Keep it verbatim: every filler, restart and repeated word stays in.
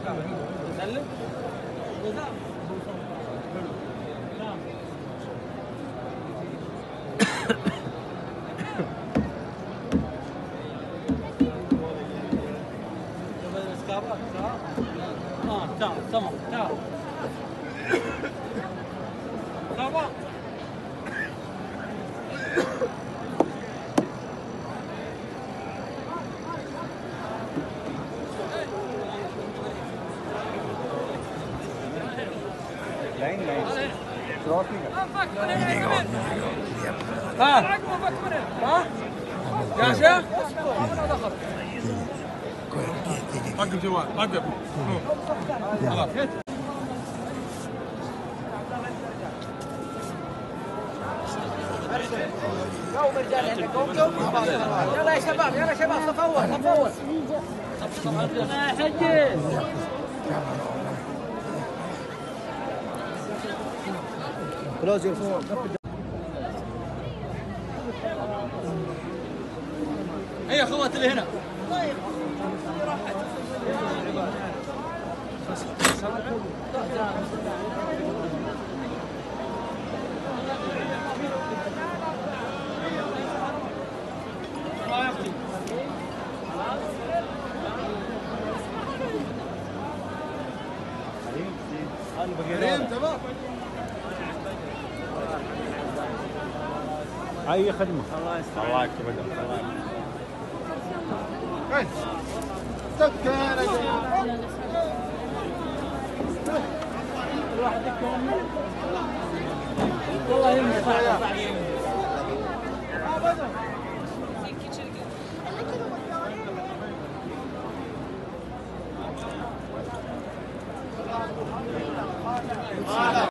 تعال تمام تعال كابا line line cross नहीं कर ها ها جاهزة وقف جوال وقف خلاص قوم رجال عندك قوم قوم يلا يا شباب يلا يا شباب صف اول صف اول يا حجي close your phone هيا اخوات اللي هنا حليم تمام اي خدمه الله يستر الله يكتب لك الله يكتب سكر والله يمشي